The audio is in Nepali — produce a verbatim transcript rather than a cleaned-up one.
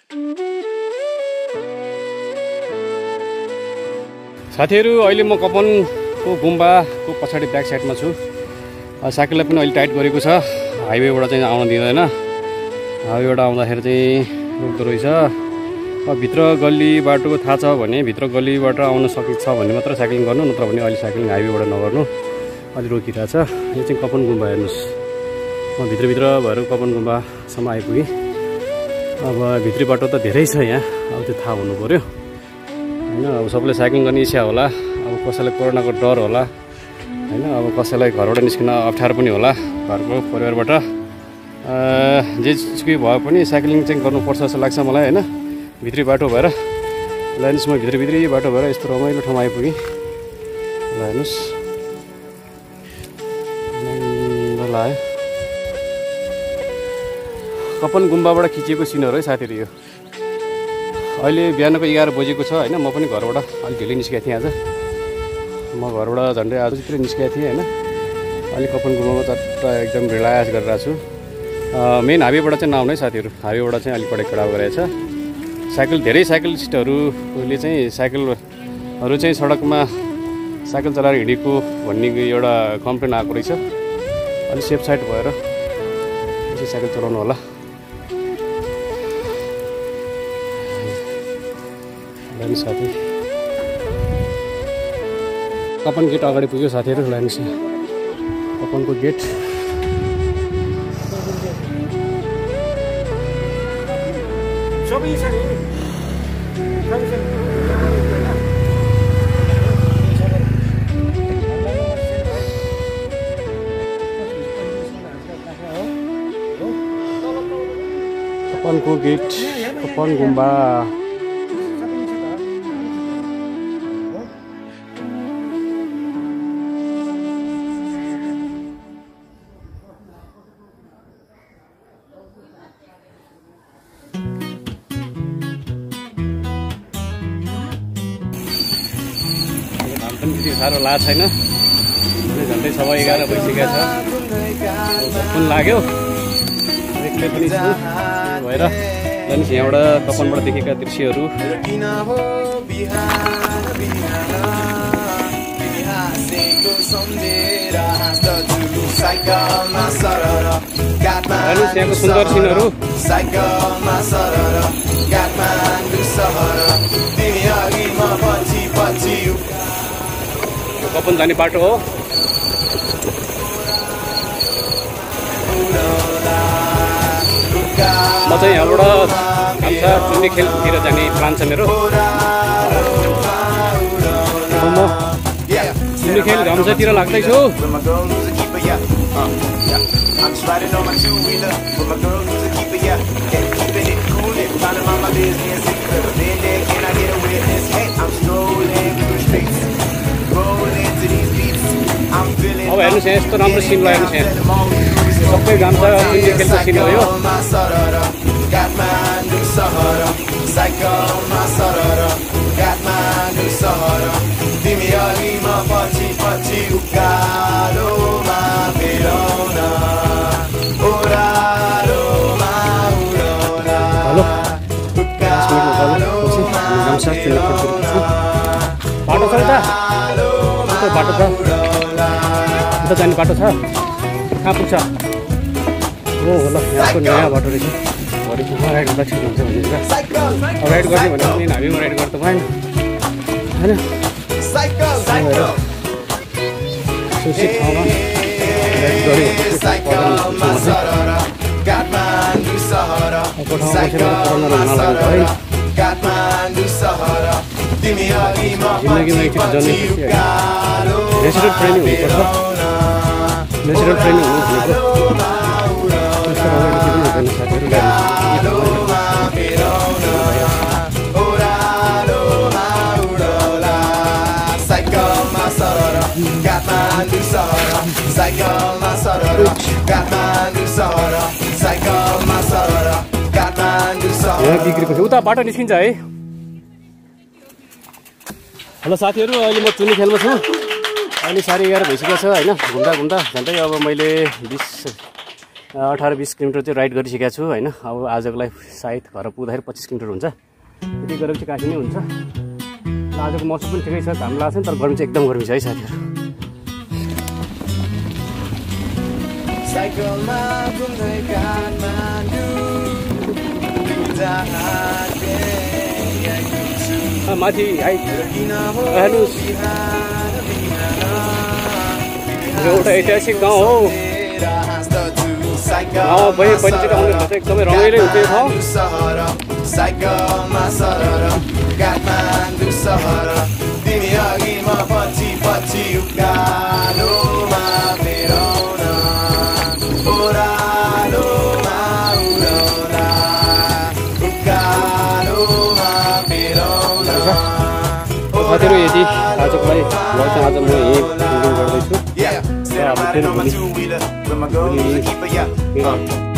साथीहरु अहिले म कपनको गुम्बाको पछाडि ब्याक साइडमा छु। साइकललाई पनि अहिले टाइट गरेको छ, हाइवेबाट चाहिँ आउन दिँदैन। हाइवेबाट आउँदाखेरि चाहिँ रोक्दो रहेछ। भित्र गल्ली बाटोको थाहा छ भने भित्र गल्लीबाट आउन सकिन्छ भने मात्र साइक्लिङ गर्नु, नत्र भने अहिले साइक्लिङ हाइवेबाट नगर्नु। अलि रोकिरहेछ। यो चाहिँ कपन गुम्बा हेर्नुहोस्। म भित्रभित्र भएर कपन गुम्बासम्म आइपुगेँ। अब भित्री बाटो त धेरै छ यहाँ, अब त्यो थाहा हुनु पऱ्यो होइन। अब सबैले साइक्लिङ गर्ने इच्छा होला, अब कसैलाई कोरोनाको डर होला होइन, अब कसैलाई घरबाट निस्किन अप्ठ्यारो पनि होला घरको परिवारबाट। जे सुकै भए पनि साइक्लिङ चाहिँ गर्नुपर्छ जस्तो लाग्छ मलाई होइन। भित्री बाटो भएर ल हेर्नुहोस्, म भित्रभित्री बाटो भएर यस्तो रमाइलो ठाउँमा आइपुगेँ। ल हेर्नुहोस् ल आयो। कपन गुम्बाबाट खिचिएको सिनहरू है साथीहरू यो। अहिले बिहानको एघार बजेको छ होइन। म पनि घरबाट अलिक ढिलै निस्केको थिएँ आज। म घरबाट झन्डै आज भित्रै निस्केको थिएँ होइन। अहिले कपन गुम्बामा चट्ट एकदम रिल्याक्स गरिरहेको छु। मेन हाइवेबाट चाहिँ नआउनु है साथीहरू, हाइवेबाट चाहिँ अलिक बढी कडा गरेको छ। साइकल धेरै साइकलिस्टहरूले चाहिँ साइकलहरू चाहिँ सडकमा साइकल चलाएर हिँडेको भन्ने एउटा कम्प्लेन आएको रहेछ। अलिक सेफ साइड भएर चाहिँ साइकल चलाउनु होला। साथी कपन गेट अगाडि पुग्यो साथीहरू। लानुहोस् कपनको गेट। कपनको गेट, कपन गुम्बा। साह्रो ला छैन, झन्डै सवा एघार भइसकेको छ। कुन लाग्यो एक्लै पनि छु भएर। जानुहोस् यहाँबाट कपनबाट देखेका दृश्यहरू। हेर्नुहोस् यहाँको सुन्दर सिनहरू। कपन जाने बाटो हो। म चाहिँ यहाँबाट गाम्सा चुन्ने खेलतिर जाने प्लान छ मेरो। म चुन्ने खेल गाम्सातिर लाग्दैछु। अब हेर्नुहोस् यहाँ यस्तो राम्रो सिन ल। हेर्नुहोस् यहाँ सबै गाम्सा चुन्ने खेलको सिन हो यो। बाटो छ उता, उता बाटो छ, उता जाने बाटो छ। कहाँ पुग्छ? हो ल यहाँको नयाँ बाटो रहेछ। भरे पुग्न राइड गर्दा ठिक हुन्छ भनेर अब राइड गर्ने भने पनि हामीमा राइड गर्दा भएन होइन। सुरक्षित ठाउँमा राइड गऱ्यो जिन्दगीमा एकचोटि जन्मेपछि नेचुरल ट्रेनिङ हुनुपर्छ। नेचुरल ट्रेनिङ हुनु भनेको त्यस्तो रमाइलो के पनि हुँदैन साथीहरू। यहाँ बिग्रेको उता बाटो निस्किन्छ है। हेलो साथीहरू, अहिले म चुन्ने खेलमा छु। अहिले साढे एघार भइसकेको छ होइन। घुम्दा घुम्दा झन्डै अब मैले बिस अठार बिस किलोमिटर चाहिँ राइड गरिसकेको छु होइन। अब आजको लागि सायद घर पुग्दाखेरि पच्चिस किलोमिटर हुन्छ, यति गरेपछि काफी नै हुन्छ। आजको मौसम पनि ठिकै छ, घाम लाग्छ नि, तर गर्मी चाहिँ एकदम गर्मी छ है साथीहरू। माथि हेर्नुहोस्, एउटा ऐतिहासिक गाउँ हो। गाउँ पनि पहिलोचोटि आउने भन्छ, एकदमै रमाइलो हुन्छ यो ठाउँ। साथीहरू यति आजको लागि भ्लग चाहिँ आज म यहीँ एन्डिङ गर्दैछु। अब फेरि भोलि